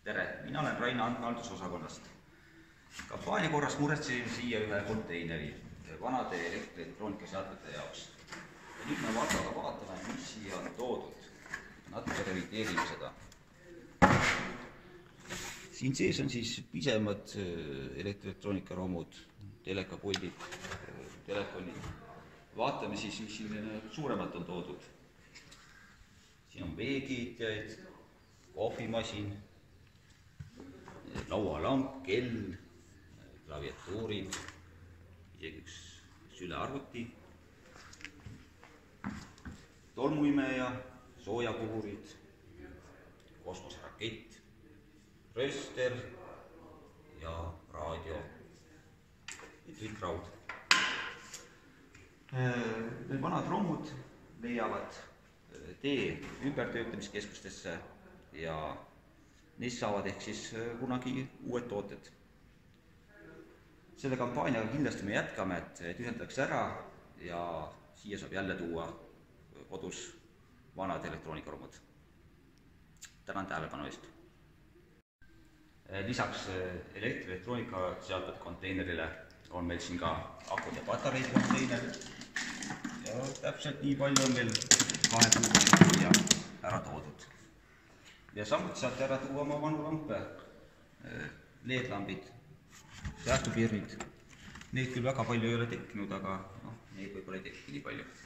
Tere, mina olen Rain haldusosakonnast. Kampaania korras muretsesin siia ühe konteineri vanade elektroonikaseadmete jaoks. Ja nüüd me vaatame, mis siia on toodud. Natuke revideerime seda. Siin sees on siis pisemad elektroonikaromud, telekapuldid, telefonid. Vaatame siis, mis siin suuremalt on toodud. Siin on veekiitjaid, kohvimasin, laualamp, kell, klaviatuurid, isegi üks sülearvuti, tolmuimeja, soojapuhurid, kosmoserakett, rööster ja raadio, tütraud. Need vanad romud leiavad tee ümbertöötlemiskeskustesse ja neist saavad ehk siis kunagi uued tooted. Selle kampaaniaga kindlasti me jätkame, et ühendatakse ära ja siia saab jälle tuua kodus vanad elektroonikaromud. Tänan tähelepanu eest. Lisaks elektroonikaseadmete konteinerile on meil siin ka akud ja patareid konteiner. Ja täpselt nii palju on meil 2 kuuga ära toodud. Ja samuti saate ära tuua oma vanu lampe, LED-lambid, säästupirnid. Neid küll väga palju ei ole tekkinud, aga neid võib-olla ei tekki nii palju.